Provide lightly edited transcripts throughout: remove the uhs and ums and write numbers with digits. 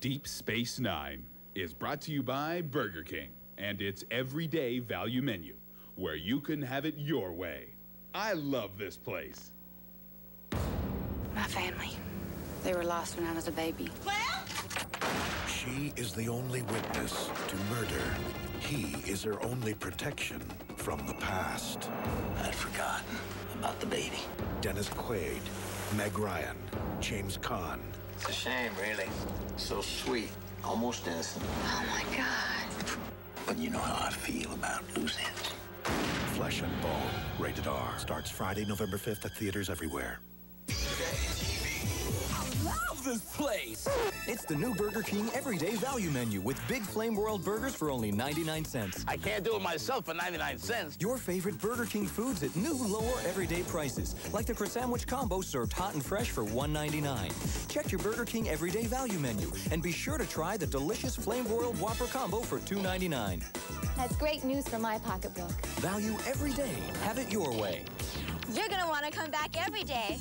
Deep Space Nine is brought to you by Burger King and its everyday value menu, where you can have it your way. I love this place. My family. They were lost when I was a baby. Well? She is the only witness to murder. He is her only protection from the past. I'd forgotten about the baby. Dennis Quaid, Meg Ryan, James Caan. It's a shame, really. So sweet, almost innocent. Oh, my God. But you know how I feel about loose ends. Flesh and Bone, rated R. Starts Friday, November 5th at theaters everywhere. Love this place! It's the new Burger King Everyday Value Menu with Big Flame World burgers for only 99 cents. I can't do it myself for 99 cents. Your favorite Burger King foods at new, lower everyday prices, like the Croissant Combo served hot and fresh for $1.99. Check your Burger King Everyday Value Menu and be sure to try the delicious Flame Broiled Whopper Combo for $2.99. That's great news for my pocketbook. Value every day. Have it your way. You're gonna want to come back every day.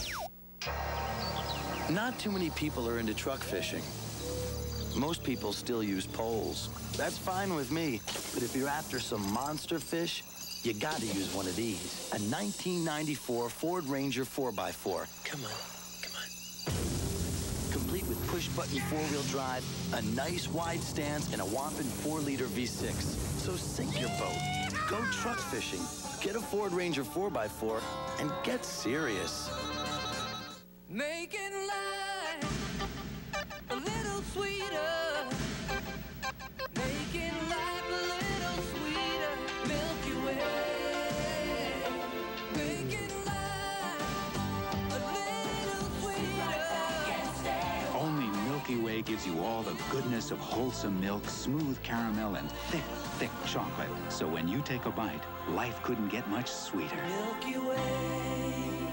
Not too many people are into truck fishing. Most people still use poles. That's fine with me, but if you're after some monster fish, you gotta use one of these. A 1994 Ford Ranger 4x4. Come on. Complete with push-button four-wheel drive, a nice wide stance, and a whopping 4-liter V6. So sink your boat. Go truck fishing. Get a Ford Ranger 4x4 and get serious. Making life a little sweeter. Making life a little sweeter. Milky Way. Making life a little sweeter. Only Milky Way gives you all the goodness of wholesome milk, smooth caramel, and thick, thick chocolate. So when you take a bite, life couldn't get much sweeter. Milky Way.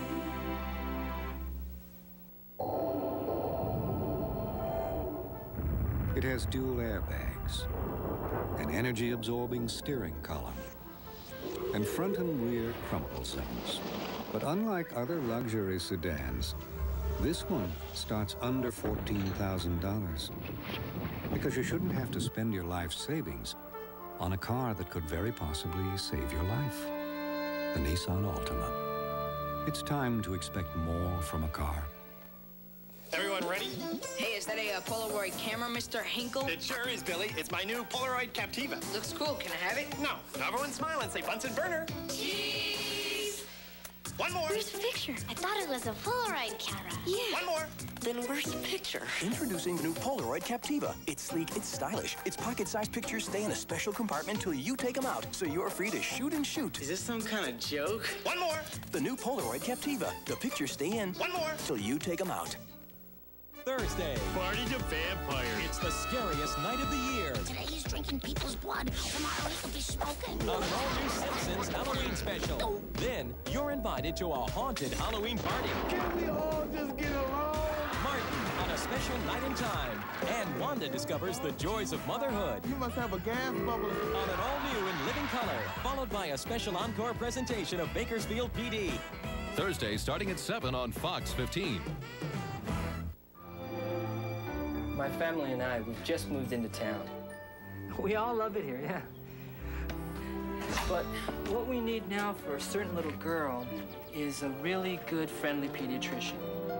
It has dual airbags, an energy-absorbing steering column, and front and rear crumple zones. But unlike other luxury sedans, this one starts under $14,000. Because you shouldn't have to spend your life savings on a car that could very possibly save your life. The Nissan Altima. It's time to expect more from a car. Everyone ready? Hey, is that a Polaroid camera, Mr. Hinkle? It sure is, Billy. It's my new Polaroid Captiva. Looks cool. Can I have it? No. Everyone smile and say Bunsen burner. Cheese! One more. Where's the picture? I thought it was a Polaroid camera. Yeah. One more. Then where's the picture? Introducing the new Polaroid Captiva. It's sleek, it's stylish. Its pocket-sized pictures stay in a special compartment till you take them out, so you're free to shoot and shoot. Is this some kind of joke? One more. The new Polaroid Captiva. The pictures stay in. One more. Till you take them out. Thursday. Party to vampires. It's the scariest night of the year. Today he's drinking people's blood. Tomorrow he could be smoking. On an all-new Simpsons Halloween special. Oh. Then you're invited to a haunted Halloween party. Can we all just get along? Martin on a special night and time. And Wanda discovers the joys of motherhood. You must have a gas bubble. On an all-new and living color. Followed by a special encore presentation of Bakersfield PD. Thursday starting at 7 on Fox 15. My family and I, we've just moved into town. We all love it here, yeah. But what we need now for a certain little girl is a really good, friendly pediatrician.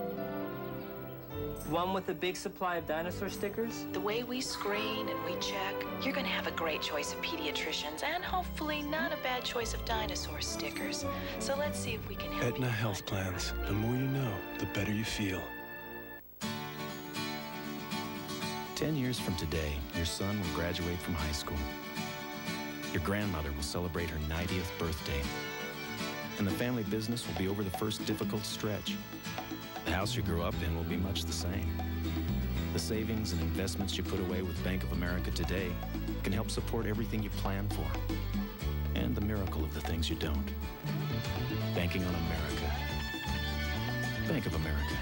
One with a big supply of dinosaur stickers. The way we screen and we check, you're going to have a great choice of pediatricians and hopefully not a bad choice of dinosaur stickers. So let's see if we can help Aetna Health Plans. The more you know, the better you feel. 10 years from today, your son will graduate from high school. Your grandmother will celebrate her 90th birthday. And the family business will be over the first difficult stretch. The house you grew up in will be much the same. The savings and investments you put away with Bank of America today can help support everything you plan for. And the miracle of the things you don't. Banking on America. Bank of America.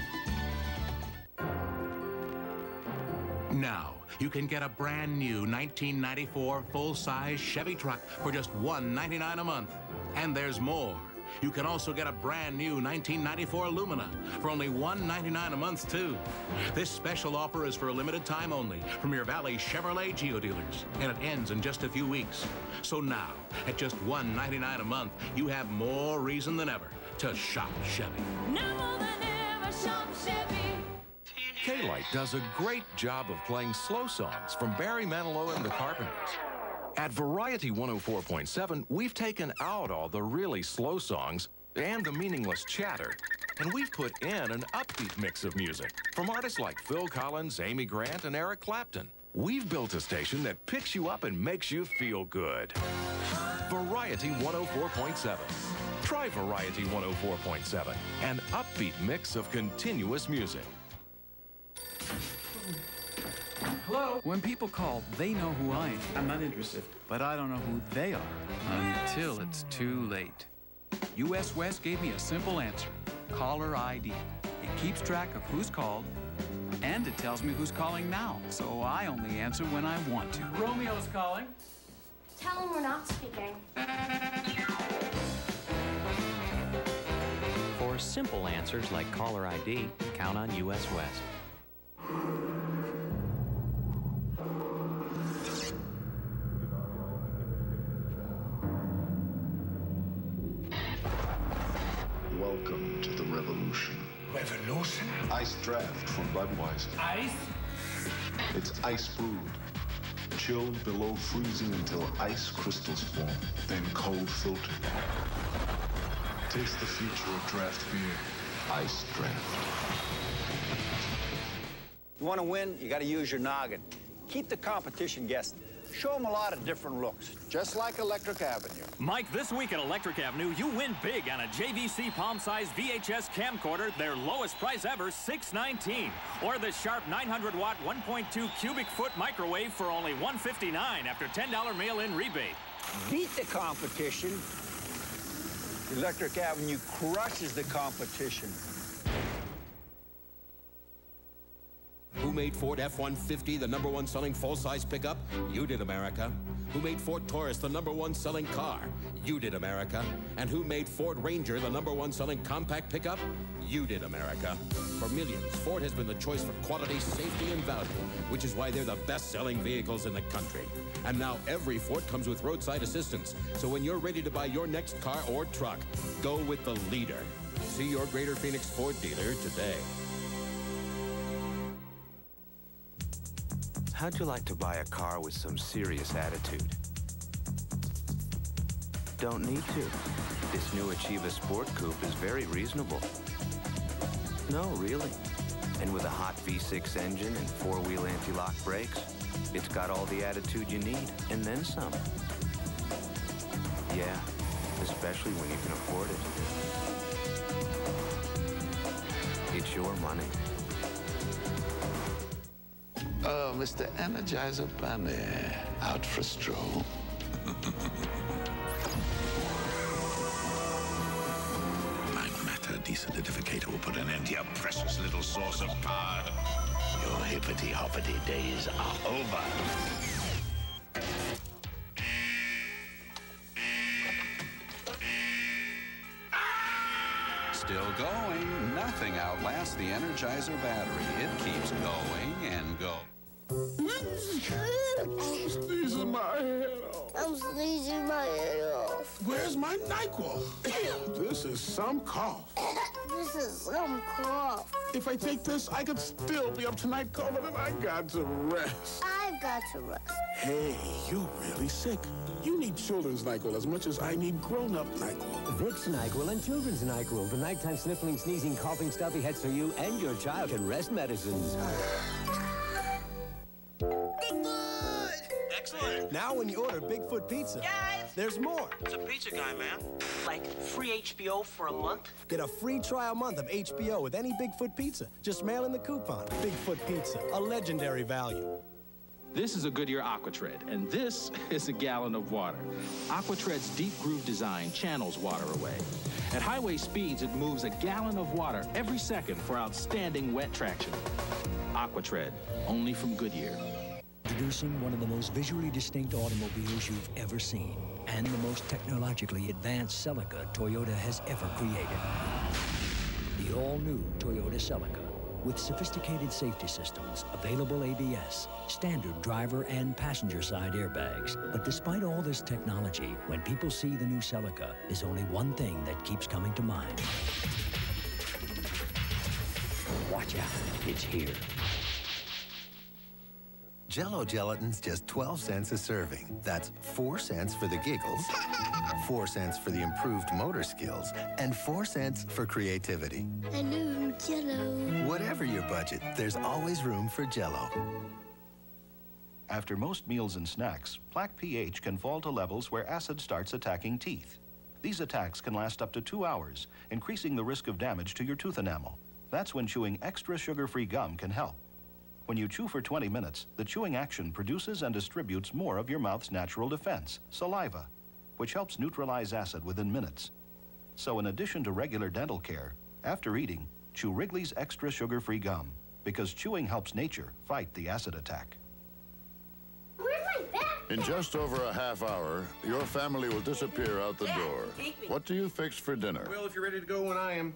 Now, you can get a brand new 1994 full-size Chevy truck for just $199 a month. And there's more. You can also get a brand new 1994 Lumina for only $199 a month, too. This special offer is for a limited time only from your Valley Chevrolet Geo dealers, and it ends in just a few weeks. So now, at just $199 a month, you have more reason than ever to shop Chevy. Now more than ever, shop Chevy. K-Lite does a great job of playing slow songs from Barry Manilow and the Carpenters. At Variety 104.7, we've taken out all the really slow songs and the meaningless chatter, and we've put in an upbeat mix of music from artists like Phil Collins, Amy Grant, and Eric Clapton. We've built a station that picks you up and makes you feel good. Variety 104.7. Try Variety 104.7, an upbeat mix of continuous music. Hello? When people call, they know who I am. I'm not interested. But I don't know who they are until it's too late. US West gave me a simple answer. Caller ID. It keeps track of who's called, and it tells me who's calling now. So I only answer when I want to. Romeo's calling. Tell him we're not speaking. For simple answers like caller ID, count on US West. Welcome to the revolution. Revolution? Ice draft from Budweiser. Ice? It's ice brewed. Chilled below freezing until ice crystals form, then cold filtered. Taste the future of draft beer. Ice Draft. You want to win, you got to use your noggin. Keep the competition guessing. Show them a lot of different looks, just like Electric Avenue. Mike, this week at Electric Avenue, you win big on a JVC palm-sized VHS camcorder, their lowest price ever, $619. Or the Sharp 900-watt 1.2 cubic foot microwave for only $159 after $10 mail-in rebate. Beat the competition. Electric Avenue crushes the competition. Who made Ford F-150 the #1 selling full-size pickup? You did, America. Who made Ford Taurus the #1 selling car? You did, America. And who made Ford Ranger the #1 selling compact pickup? You did, America. For millions, Ford has been the choice for quality, safety, and value, which is why they're the best-selling vehicles in the country. And now every Ford comes with roadside assistance. So when you're ready to buy your next car or truck, go with the leader. See your Greater Phoenix Ford dealer today. How'd you like to buy a car with some serious attitude? Don't need to. This new Achieva Sport Coupe is very reasonable. No, really. And with a hot V6 engine and four-wheel anti-lock brakes, it's got all the attitude you need, and then some. Yeah, especially when you can afford it. It's your money. Oh, Mr. Energizer Bunny, out for a stroll. My matter desolidifikator will put an end to your precious little source of power. Your hippity-hoppity days are over. Still going. Nothing outlasts the Energizer battery. It keeps going and going. I'm sneezing my head off. I'm sneezing my head off. Where's my NyQuil? This is some cough. This is some cough. If I take this, I could still be up tonight coughing, and I got to rest. I've got to rest. Hey, you're really sick. You need children's NyQuil as much as I need grown-up NyQuil. Vicks NyQuil and children's NyQuil. The nighttime sniffling, sneezing, coughing, stuffy heads for you and your child can rest medicines. Excellent. Now when you order Bigfoot Pizza, Guys! there's more. It's a pizza guy, man. Like free HBO for a month? Get a free trial month of HBO with any Bigfoot Pizza. Just mail in the coupon. Bigfoot Pizza, a legendary value. This is a Goodyear Aquatred, and this is a gallon of water. Aquatred's deep groove design channels water away. At highway speeds, it moves a gallon of water every second for outstanding wet traction. Aquatred, only from Goodyear. Do Introducing one of the most visually distinct automobiles you've ever seen, and the most technologically advanced Celica Toyota has ever created. The all-new Toyota Celica, with sophisticated safety systems, available ABS, standard driver and passenger side airbags. But despite all this technology, when people see the new Celica, there's only one thing that keeps coming to mind. Watch out, it's here. Jell-O gelatin's just 12 cents a serving. That's 4 cents for the giggles, 4 cents for the improved motor skills, and 4 cents for creativity. Hello, Jell-O. Whatever your budget, there's always room for Jell-O. After most meals and snacks, plaque pH can fall to levels where acid starts attacking teeth. These attacks can last up to 2 hours, increasing the risk of damage to your tooth enamel. That's when chewing extra sugar-free gum can help. When you chew for 20 minutes, the chewing action produces and distributes more of your mouth's natural defense, saliva, which helps neutralize acid within minutes. So in addition to regular dental care, after eating, chew Wrigley's extra sugar-free gum, because chewing helps nature fight the acid attack. Where's my bag? In just over a half hour, your family will disappear out the door. What do you fix for dinner? Well, if you're ready to go when I am.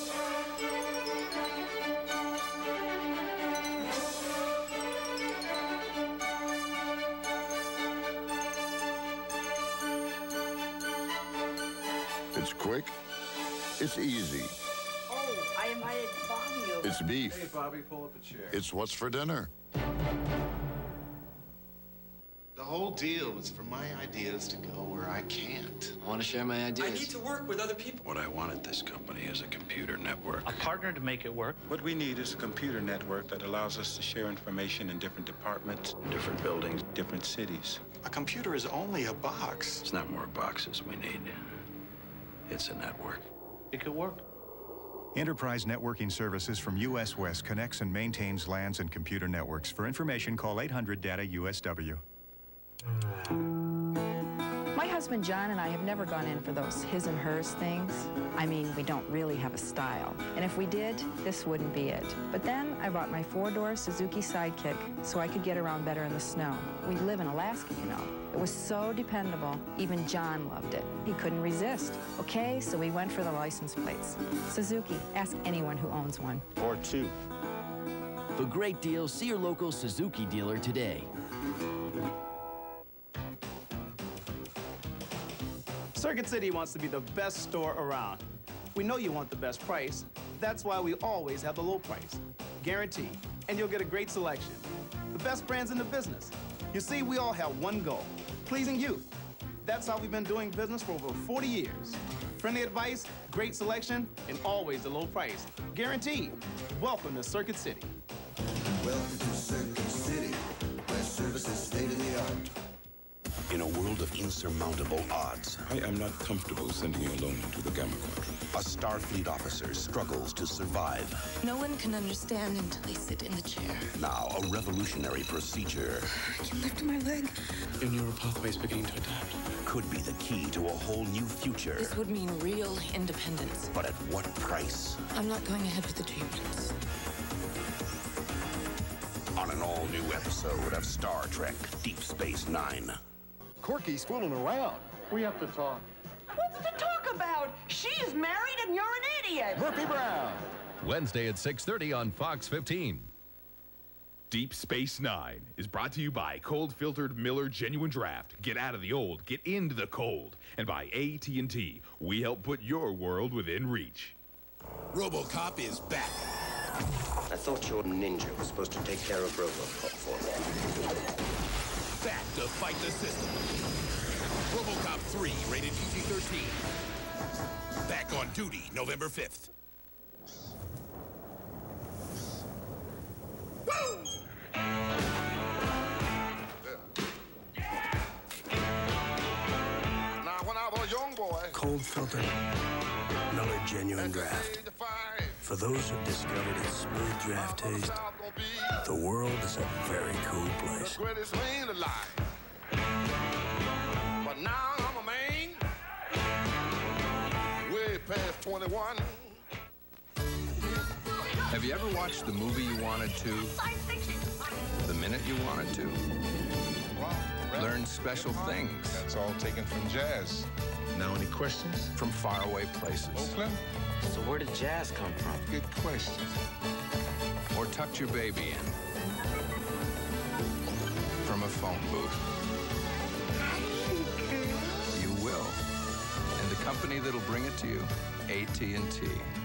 It's quick. It's easy. Oh, I invited Bobby over. It's beef. Hey, Bobby, pull up a chair. It's what's for dinner. The whole deal was for my ideas to go where I can't. I want to share my ideas. I need to work with other people. What I want at this company is a computer network. A partner to make it work. What we need is a computer network that allows us to share information in different departments, Different buildings. different cities. A computer is only a box. It's not more boxes we need. It's a network. It could work. Enterprise Networking Services from US West connects and maintains LANs and computer networks. For information, call 800-DATA-USW. My husband John and I have never gone in for those his and hers things. I mean, we don't really have a style. And if we did, this wouldn't be it. But then I bought my 4-door Suzuki Sidekick so I could get around better in the snow. We live in Alaska, you know. It was so dependable, even John loved it. He couldn't resist. Okay, so we went for the license plates. Suzuki, ask anyone who owns one. Or two. For great deals, see your local Suzuki dealer today. Circuit City wants to be the best store around. We know you want the best price. That's why we always have the low price. Guaranteed. And you'll get a great selection. The best brands in the business. You see, we all have one goal, pleasing you. That's how we've been doing business for over 40 years. Friendly advice, great selection, and always the low price. Guaranteed. Welcome to Circuit City. Welcome to Circuit City, where service is state-of-the-art. In a world of insurmountable odds, I am not comfortable sending you alone into the Gamma Quadrant. A Starfleet officer struggles to survive. No one can understand until they sit in the chair. Now, a revolutionary procedure I can lift my leg. your neural pathways beginning to adapt. Could be the key to a whole new future. This would mean real independence. But at what price? I'm not going ahead with the treatments. On an all-new episode of Star Trek Deep Space Nine. Corky's fooling around. We have to talk. What's to talk about? She is married and you're an idiot. Murphy Brown. Wednesday at 6:30 on Fox 15. Deep Space Nine is brought to you by cold-filtered Miller Genuine Draft. Get out of the old, get into the cold. And by AT&T, we help put your world within reach. RoboCop is back. I thought your ninja was supposed to take care of RoboCop for me. Back to fight the system. RoboCop 3, rated PG-13. Back on duty November 5th. Now, when I was a young boy, Cold filtered Miller Genuine Draft. For those who've discovered its smooth draft taste, the world is a very cool place. greatest man alive. But now I'm a man, way past 21. Have you ever watched the movie you wanted to? Science fiction. The minute minute you wanted to. Learn special things. That's all taken from Jazz. Now, any questions? From faraway places. Oakland? So where did Jazz come from? Good question. Or tucked your baby in. From a phone booth. You will. And the company that'll bring it to you, AT&T.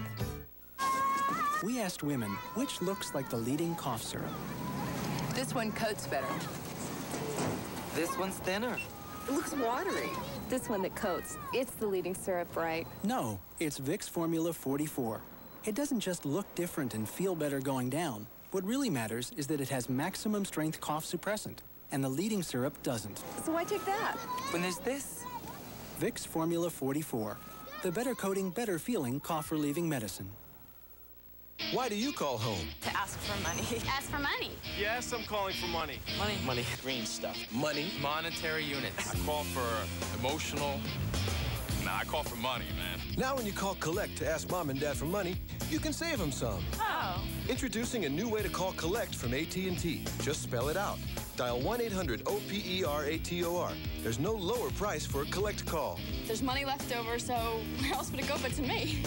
We asked women, which looks like the leading cough syrup? This one coats better. This one's thinner. It looks watery. This one that coats, it's the leading syrup, right? No, it's Vicks Formula 44. It doesn't just look different and feel better going down. What really matters is that it has maximum strength cough suppressant, and the leading syrup doesn't. So why take that? When there's this? Vicks Formula 44. The better coating, better feeling cough relieving medicine. Why do you call home? To ask for money. Ask for money. Yes, I'm calling for money. Money. Money. Green stuff. Money. Monetary units. I call for emotional. Nah, I call for money, man. Now when you call Collect to ask Mom and Dad for money, you can save them some. Oh. Introducing a new way to call Collect from AT&T. Just spell it out. Dial 1-800-OPERATOR. There's no lower price for a Collect call. There's money left over, so where else would it go but to me?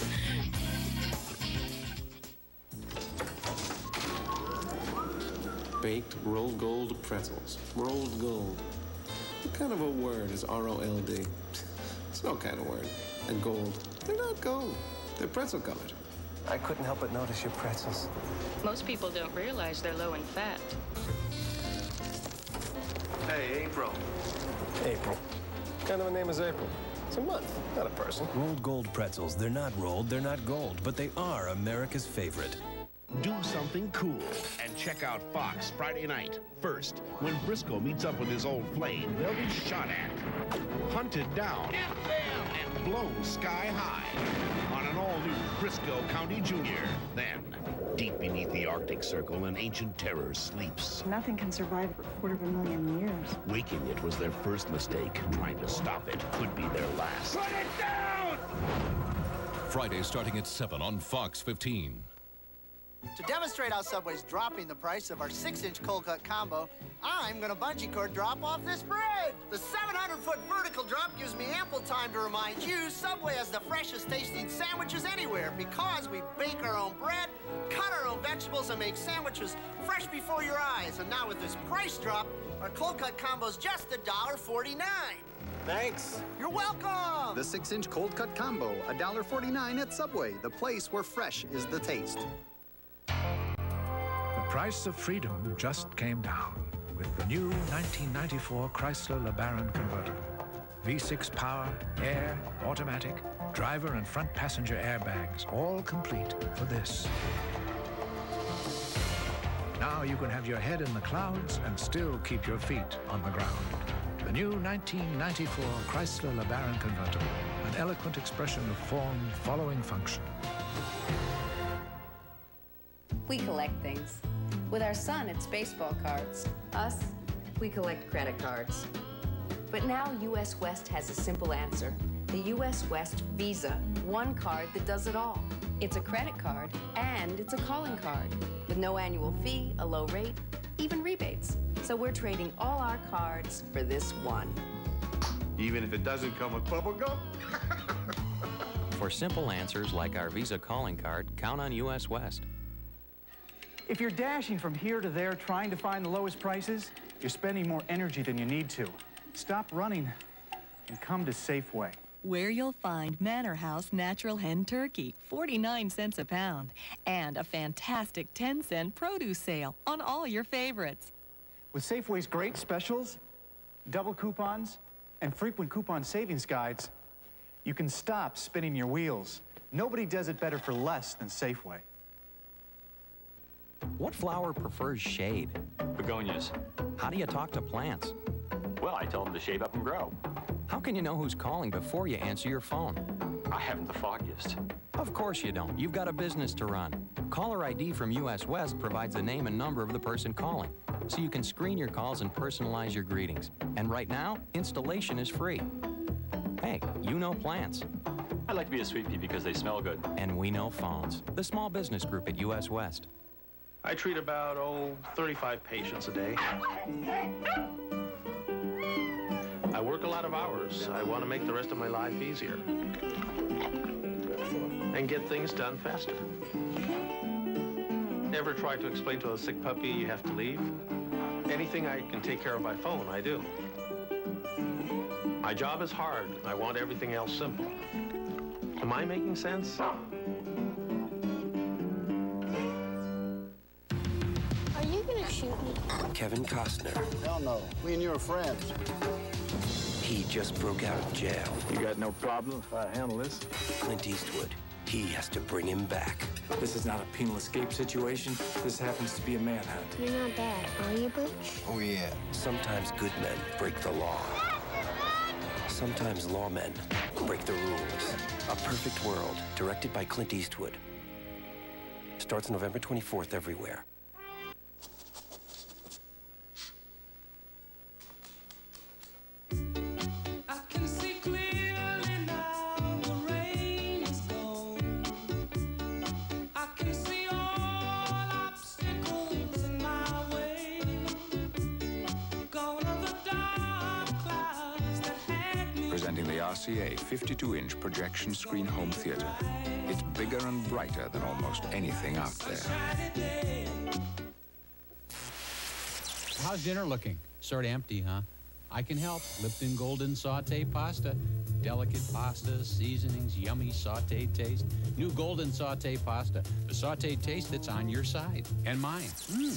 Baked rolled gold pretzels. Rolled gold. What kind of a word is R-O-L-D? It's no kind of word. And gold. They're not gold. They're pretzel colored. I couldn't help but notice your pretzels. Most people don't realize they're low in fat. Hey, April. April. What kind of a name is April? It's a month, not a person. Rolled gold pretzels. They're not rolled, they're not gold, but they are America's favorite. Do something cool and check out Fox Friday night. First, when Briscoe meets up with his old flame, they'll be shot at, hunted down, and blown sky high on an all-new Briscoe County Jr. Then, deep beneath the Arctic Circle, an ancient terror sleeps. Nothing can survive for 250,000 years. Waking it was their first mistake. Trying to stop it could be their last. Put it down! Friday starting at 7 on Fox 15. To demonstrate how Subway's dropping the price of our 6-inch cold cut combo, I'm gonna bungee cord drop off this bridge. The 700-foot vertical drop gives me ample time to remind you Subway has the freshest tasting sandwiches anywhere because we bake our own bread, cut our own vegetables, and make sandwiches fresh before your eyes. And now with this price drop, our cold cut combo's just $1.49. Thanks. You're welcome. The 6-inch cold cut combo, $1.49 at Subway, the place where fresh is the taste. The price of freedom just came down with the new 1994 Chrysler LeBaron convertible. V6 power, air, automatic, driver and front passenger airbags, all complete for this. Now you can have your head in the clouds and still keep your feet on the ground. The new 1994 Chrysler LeBaron convertible, an eloquent expression of form following function. We collect things. With our son, it's baseball cards. Us, we collect credit cards. But now US West has a simple answer. The US West Visa, one card that does it all. It's a credit card and it's a calling card with no annual fee, a low rate, even rebates. So we're trading all our cards for this one. Even if it doesn't come with bubble gum? For simple answers like our Visa calling card, count on US West. If you're dashing from here to there trying to find the lowest prices, you're spending more energy than you need to. Stop running and come to Safeway. Where you'll find Manor House Natural Hen Turkey, 49 cents a pound, and a fantastic 10-cent produce sale on all your favorites. With Safeway's great specials, double coupons, and frequent coupon savings guides, you can stop spinning your wheels. Nobody does it better for less than Safeway. What flower prefers shade? Begonias. How do you talk to plants? Well, I tell them to shave up and grow. How can you know who's calling before you answer your phone? I haven't the foggiest. Of course you don't. You've got a business to run. Caller ID from US West provides the name and number of the person calling, so you can screen your calls and personalize your greetings. And right now, installation is free. Hey, you know plants. I like to be a sweet pea because they smell good. And we know phones. The small business group at US West. I treat about, 35 patients a day. I work a lot of hours. I want to make the rest of my life easier and get things done faster. Ever try to explain to a sick puppy you have to leave? Anything I can take care of by phone, I do. My job is hard. I want everything else simple. Am I making sense? Are you gonna shoot me? Kevin Costner. Hell no. Me and you are friends. He just broke out of jail. You got no problem if I handle this? Clint Eastwood. He has to bring him back. This is not a penal escape situation. This happens to be a manhunt. You're not bad, are you, Butch? Oh, yeah. Sometimes good men break the law. Sometimes lawmen break the rules. A Perfect World, directed by Clint Eastwood. Starts November 24th everywhere. Presenting the RCA 52-inch projection screen home theater. It's bigger and brighter than almost anything out there. How's dinner looking? Sort of empty, huh? I can help. Lipton Golden Saute Pasta. Delicate pasta, seasonings, yummy sauté taste. New Golden Saute Pasta. The sauté taste that's on your side. And mine.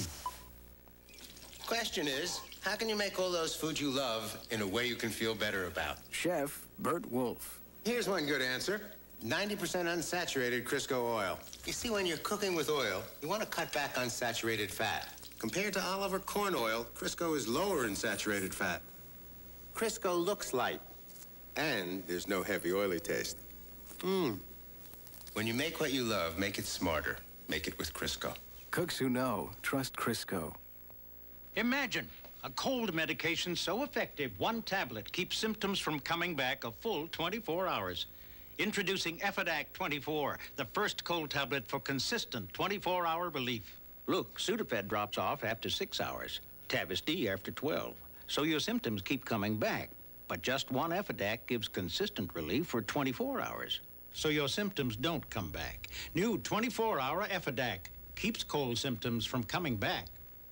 Question is, how can you make all those foods you love in a way you can feel better about? Chef Bert Wolf. Here's one good answer. 90% unsaturated Crisco oil. You see, when you're cooking with oil, you want to cut back on saturated fat. Compared to olive or corn oil, Crisco is lower in saturated fat. Crisco looks light, and there's no heavy oily taste. When you make what you love, make it smarter. Make it with Crisco. Cooks who know, trust Crisco. Imagine a cold medication so effective, one tablet keeps symptoms from coming back a full 24 hours. Introducing Effidac 24, the first cold tablet for consistent 24-hour relief. Look, Sudafed drops off after 6 hours, Tavist after 12. So your symptoms keep coming back. But just one Effidac gives consistent relief for 24 hours. So your symptoms don't come back. New 24-hour Effidac keeps cold symptoms from coming back.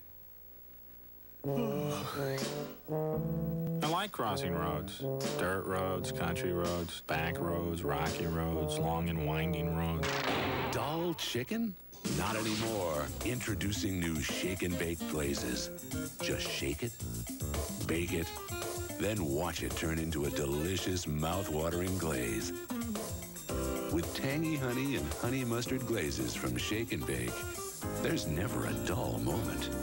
I like crossing roads. Dirt roads, country roads, back roads, rocky roads, long and winding roads. Dull chicken? Not anymore. Introducing new Shake and Bake glazes. Just shake it, bake it, then watch it turn into a delicious, mouth-watering glaze. With tangy honey and honey mustard glazes from Shake and Bake, there's never a dull moment.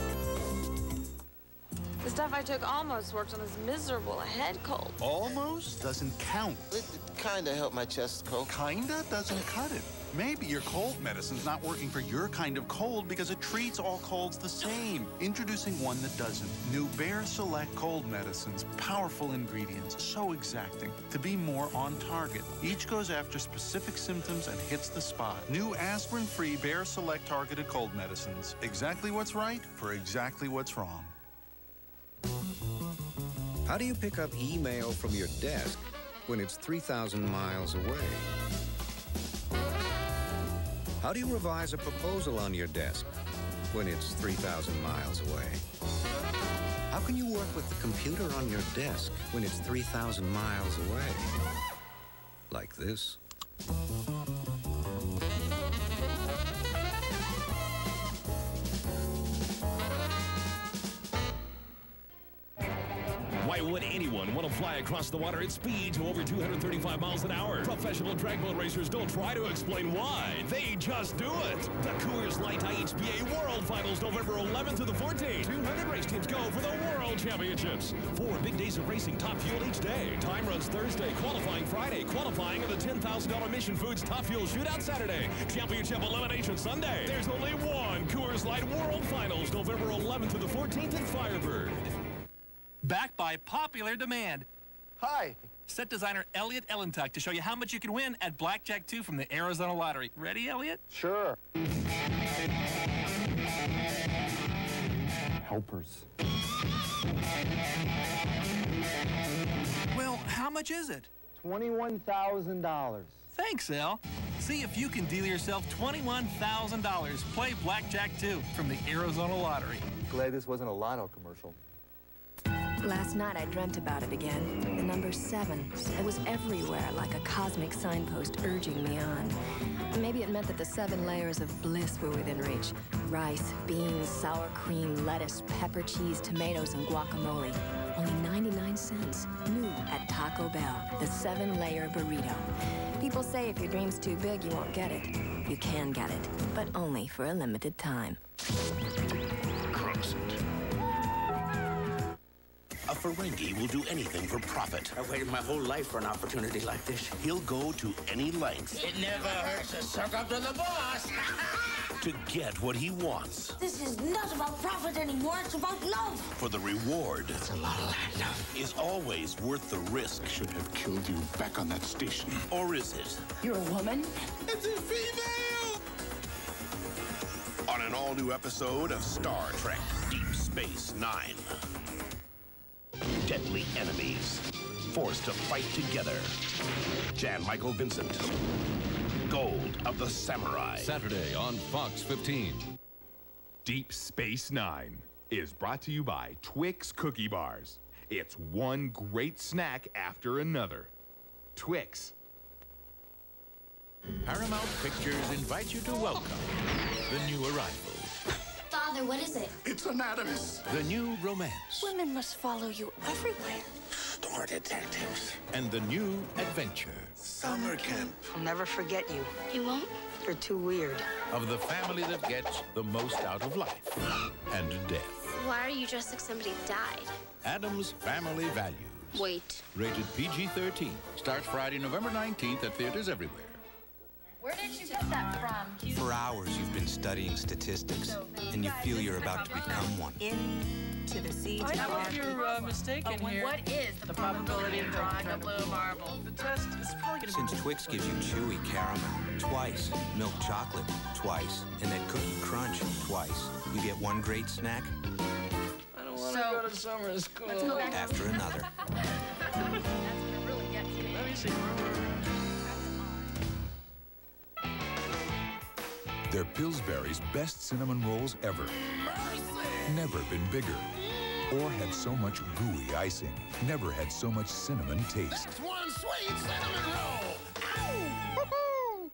The stuff I took almost worked on this miserable head cold. Almost doesn't count. It kinda helped my chest cold. Kinda doesn't cut it. Maybe your cold medicine's not working for your kind of cold because it treats all colds the same. Introducing one that doesn't. New Bayer Select cold medicines. Powerful ingredients, so exacting. To be more on target. Each goes after specific symptoms and hits the spot. New aspirin-free Bayer Select targeted cold medicines. Exactly what's right for exactly what's wrong. How do you pick up email from your desk when it's 3,000 miles away? How do you revise a proposal on your desk when it's 3,000 miles away? How can you work with the computer on your desk when it's 3,000 miles away? Like this. Why would anyone want to fly across the water at speed to over 235 miles an hour? Professional drag boat racers don't try to explain why. They just do it. The Coors Light IHBA World Finals, November 11th to the 14th. 200 race teams go for the World Championships. 4 big days of racing, top fuel each day. Time runs Thursday, qualifying Friday, qualifying in the $10,000 Mission Foods Top Fuel Shootout Saturday. Championship elimination Sunday. There's only one Coors Light World Finals, November 11th to the 14th at Firebird. Backed by popular demand. Hi. Set designer Elliot Ellentuck to show you how much you can win at Blackjack 2 from the Arizona Lottery. Ready, Elliot? Sure. helpers. Well, how much is it? $21,000. Thanks, Al. See if you can deal yourself $21,000. Play Blackjack 2 from the Arizona Lottery. Glad this wasn't a lotto commercial. Last night I dreamt about it again. The number 7. It was everywhere, like a cosmic signpost urging me on. Maybe it meant that the 7 layers of bliss were within reach. Rice, beans, sour cream, lettuce, pepper cheese, tomatoes, and guacamole. Only 99 cents. New at Taco Bell. The 7-layer burrito. People say if your dream's too big, you won't get it. You can get it, but only for a limited time. Crossed. A Ferengi will do anything for profit. I've waited my whole life for an opportunity like this. He'll go to any length. It never hurts to suck up to the boss. To get what he wants. This is not about profit anymore, it's about love. For the reward. It's a lot of that love. Is always worth the risk. I should have killed you back on that station. Or is it? You're a woman? It's a female! On an all-new episode of Star Trek Deep Space Nine. Deadly enemies, forced to fight together. Jan Michael Vincent, Gold of the Samurai. Saturday on Fox 15. Deep Space Nine is brought to you by Twix Cookie Bars. It's one great snack after another. Twix. Paramount Pictures invites you to welcome the new arrival. Father, what is it? It's anatomies. The new romance. Women must follow you everywhere. Store detectives. And the new adventure. Summer camp. I'll never forget you. You won't? You're too weird. Of the family that gets the most out of life and death. Why are you dressed like somebody died? Adam's Family Values. Wait. Rated PG-13. Starts Friday, November 19th at theaters everywhere. Where did you get that from? For hours, you've been studying statistics, and you feel you're about to become one. Into the sea. I know if you're mistaken here. What is the probability of drawing a blue marble? The test is probably going to be... Since Twix gives you chewy caramel twice, milk chocolate twice, and that cookie crunch twice, you get one great snack I don't want to go to summer school. Let's go back. after another. That's gonna really get you. Let me see. They're Pillsbury's best cinnamon rolls ever. Never been bigger. Or had so much gooey icing. Never had so much cinnamon taste. That's one sweet cinnamon roll. Ow!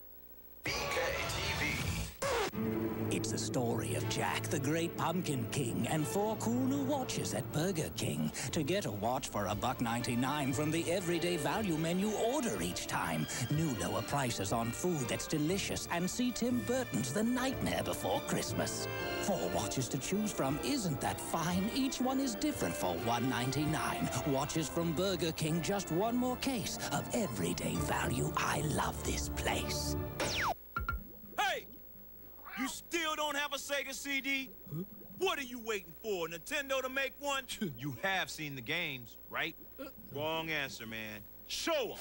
BKTV. It's the story of Jack the Great Pumpkin King and 4 cool new watches at Burger King. To get a watch for $1.99 from the everyday value menu, order each time. New lower prices on food that's delicious, and see Tim Burton's The Nightmare Before Christmas. 4 watches to choose from. Isn't that fine? Each one is different for $1.99. Watches from Burger King, just one more case of everyday value. I love this place. Hey! You still don't have a Sega CD? Huh? What are you waiting for? Nintendo to make one? You have seen the games, right? Wrong answer, man. Show them!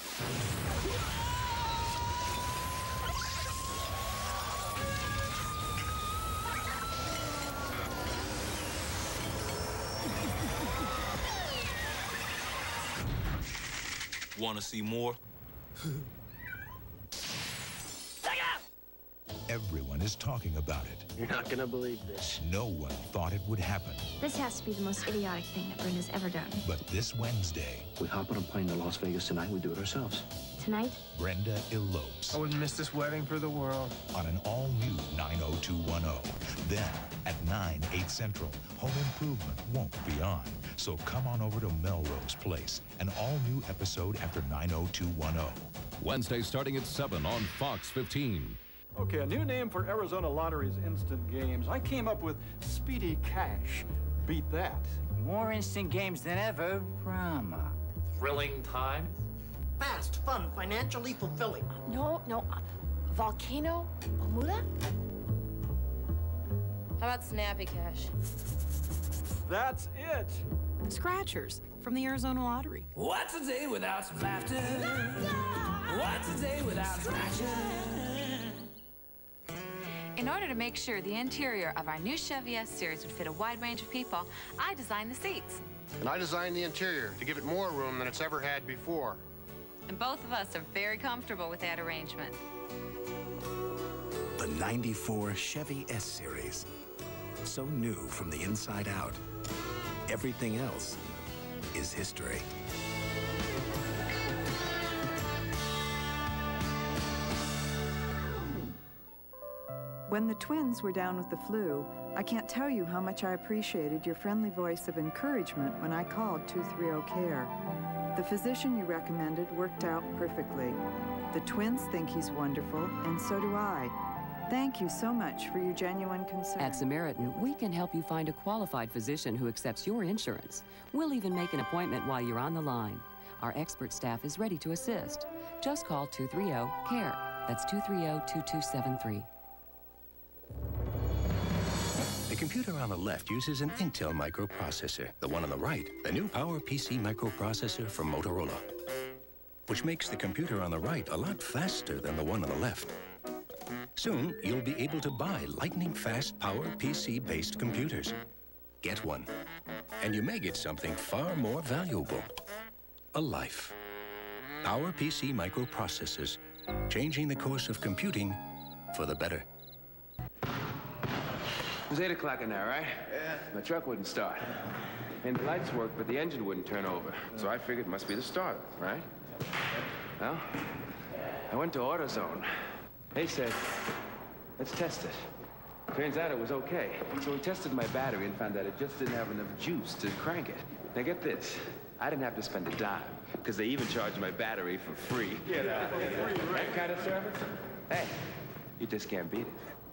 Want to see more? Everyone is talking about it. You're not gonna believe this. No one thought it would happen. This has to be the most idiotic thing that Brenda's ever done. But this Wednesday, We hop on a plane to Las Vegas tonight, we do it ourselves. Tonight? Brenda elopes I wouldn't miss this wedding for the world. on an all-new 90210. Then, at 9, 8 Central, Home Improvement won't be on. So come on over to Melrose Place, an all-new episode after 90210. Wednesday starting at 7 on Fox 15. Okay, a new name for Arizona Lottery's instant games. I came up with Speedy Cash. Beat that. More instant games than ever. Brahma. Thrilling time? Fast, fun, financially fulfilling. No. Volcano? Bermuda? How about Snappy Cash? That's it. Scratchers from the Arizona Lottery. What's a day without some laughter? What's a day without scratchers? In order to make sure the interior of our new Chevy S Series would fit a wide range of people, I designed the seats. And I designed the interior to give it more room than it's ever had before. And both of us are very comfortable with that arrangement. The 94 Chevy S Series. So new from the inside out. Everything else is history. When the twins were down with the flu, I can't tell you how much I appreciated your friendly voice of encouragement when I called 230-CARE. The physician you recommended worked out perfectly. The twins think he's wonderful, and so do I. Thank you so much for your genuine concern. At Samaritan, we can help you find a qualified physician who accepts your insurance. We'll even make an appointment while you're on the line. Our expert staff is ready to assist. Just call 230-CARE. That's 230-2273. The computer on the left uses an Intel microprocessor. The one on the right, the new PowerPC microprocessor from Motorola, which makes the computer on the right a lot faster than the one on the left. Soon, you'll be able to buy lightning-fast PowerPC-based computers. Get one, and you may get something far more valuable: a life. PowerPC microprocessors, changing the course of computing for the better. It was 8 o'clock in there, right? Yeah. My truck wouldn't start. And the lights worked, but the engine wouldn't turn over. So I figured it must be the starter, right? Well, I went to AutoZone. They said, let's test it. Turns out it was okay. So we tested my battery and found that it just didn't have enough juice to crank it. Now get this. I didn't have to spend a dime, because they even charged my battery for free. Get out of here. That kind of service? Hey, you just can't beat it.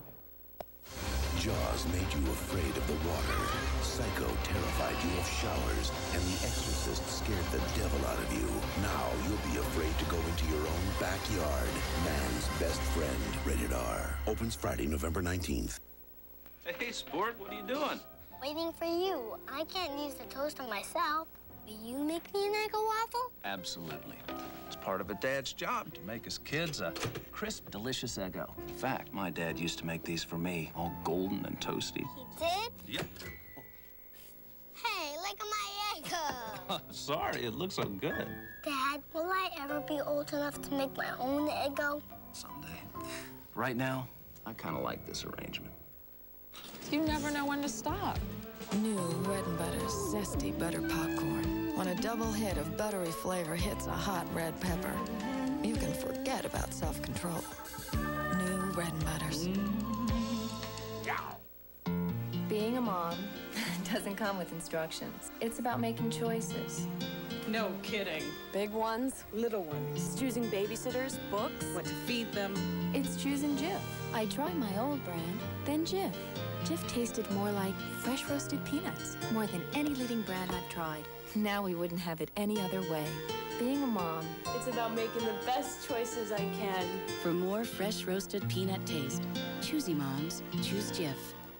Jaws made you afraid of the water. Psycho terrified you of showers. And The Exorcist scared the devil out of you. Now you'll be afraid to go into your own backyard. Man's Best Friend. Rated R. Opens Friday, November 19th. Hey, sport, what are you doing? Waiting for you. I can't use the toaster myself. Will you make me an Eggo waffle? Absolutely. It's part of a dad's job to make his kids a crisp, delicious Eggo. In fact, my dad used to make these for me, all golden and toasty. He did? Yep. Hey, look at my Eggo. Sorry, it looks so good. Dad, will I ever be old enough to make my own Eggo? Someday. Right now, I kind of like this arrangement. You never know when to stop. New Red & Butter's zesty butter popcorn. When a double hit of buttery flavor hits a hot red pepper, you can forget about self-control. New Red & Butters. Being a mom doesn't come with instructions. It's about making choices. No kidding. Big ones, Little ones. it's choosing babysitters, books. What to feed them. It's choosing Jif. I tried my old brand, then Jif. Jif tasted more like fresh roasted peanuts, more than any leading brand I've tried. Now we wouldn't have it any other way. Being a mom, it's about making the best choices I can. For more fresh roasted peanut taste, choosy moms, choose Jif.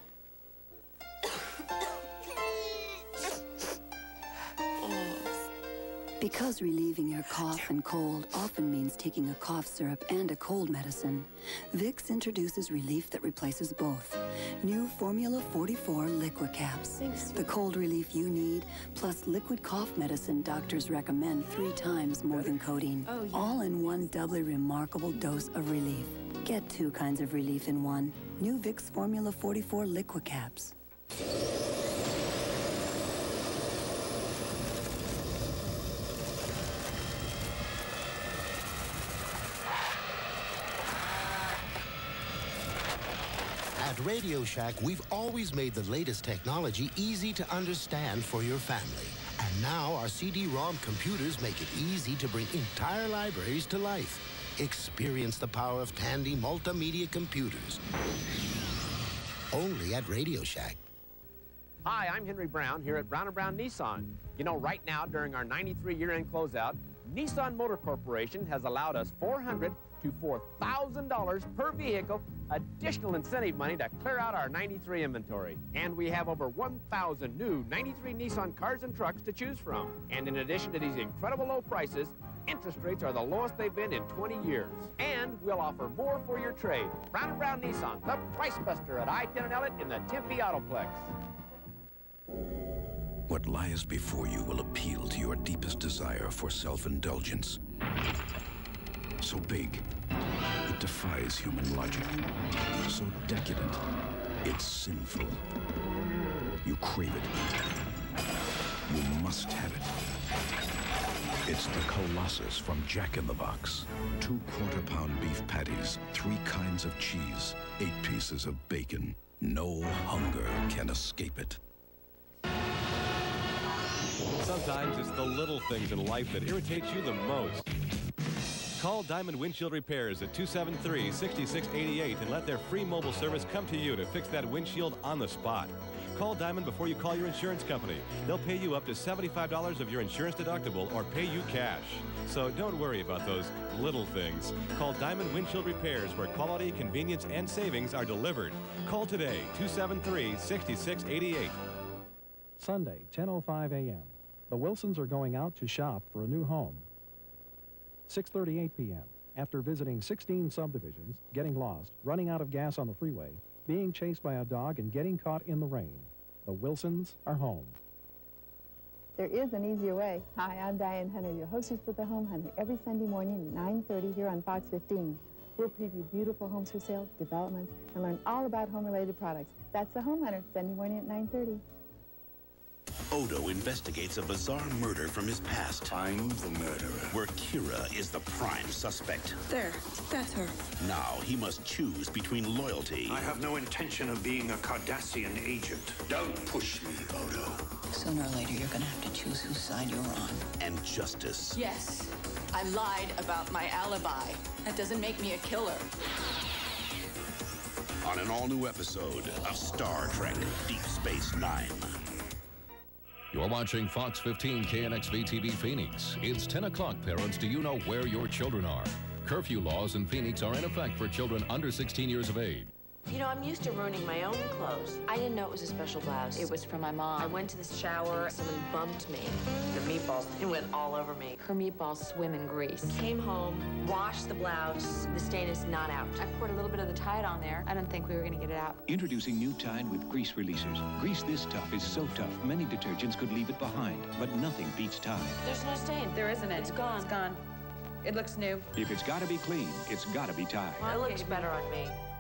Because relieving your cough and cold often means taking a cough syrup and a cold medicine, Vicks introduces relief that replaces both. New Formula 44 Liquid Caps. The cold relief you need, plus liquid cough medicine doctors recommend 3 times more than codeine. Oh, yeah. All in one doubly remarkable dose of relief. Get 2 kinds of relief in one. New Vicks Formula 44 Liquid Caps. At Radio Shack, we've always made the latest technology easy to understand for your family. And now our CD-ROM computers make it easy to bring entire libraries to life. Experience the power of Tandy multimedia computers. Only at Radio Shack. Hi, I'm Henry Brown here at Brown & Brown Nissan. You know, right now, during our 93 year-end closeout, Nissan Motor Corporation has allowed us $400 to $4,000 per vehicle additional incentive money to clear out our 93 inventory. And we have over 1,000 new 93 Nissan cars and trucks to choose from. And in addition to these incredible low prices, interest rates are the lowest they've been in 20 years. And we'll offer more for your trade. Brown & Brown Nissan, the Price Buster at I-10 and Elliott in the Tempe Autoplex. What lies before you will appeal to your deepest desire for self-indulgence. So big, it defies human logic. So decadent, it's sinful. You crave it. You must have it. It's the Colossus from Jack in the Box. 2 quarter-pound beef patties, 3 kinds of cheese, 8 pieces of bacon. No hunger can escape it. Sometimes it's the little things in life that irritate you the most. Call Diamond Windshield Repairs at 273-6688 and let their free mobile service come to you to fix that windshield on the spot. Call Diamond before you call your insurance company. They'll pay you up to $75 of your insurance deductible or pay you cash. So don't worry about those little things. Call Diamond Windshield Repairs where quality, convenience, and savings are delivered. Call today, 273-6688. Sunday, 10:05 a.m. The Wilsons are going out to shop for a new home. 6:38 p.m. After visiting 16 subdivisions, getting lost, running out of gas on the freeway, being chased by a dog, and getting caught in the rain, the Wilsons are home. There is an easier way. Hi, I'm Diane Hunter, your hostess with The Home Hunter, every Sunday morning at 9:30 here on Fox 15. We'll preview beautiful homes for sale, developments, and learn all about home-related products. That's The Home Hunter, Sunday morning at 9:30. Odo investigates a bizarre murder from his past. I'm the murderer. Where Kira is the prime suspect. There, that's her. Now he must choose between loyalty. I have no intention of being a Cardassian agent. Don't push me, Odo. Sooner or later, you're gonna have to choose whose side you're on. And justice. Yes, I lied about my alibi. That doesn't make me a killer. On an all-new episode of Star Trek Deep Space Nine. You're watching Fox 15 KNXV TV Phoenix. It's 10 o'clock, parents. Do you know where your children are? Curfew laws in Phoenix are in effect for children under 16 years of age. You know, I'm used to ruining my own clothes. I didn't know it was a special blouse. It was from my mom. I went to the shower, someone bumped me. The meatballs, they went all over me. Her meatballs swim in grease. Came home, washed the blouse. The stain is not out. I poured a little bit of the Tide on there. I didn't think we were gonna get it out. Introducing new Tide with grease releasers. Grease this tough is so tough, many detergents could leave it behind. But nothing beats Tide. There's no stain. There isn't it. It's gone. It's gone. It looks new. If it's gotta be clean, it's gotta be Tide. It looks better on me.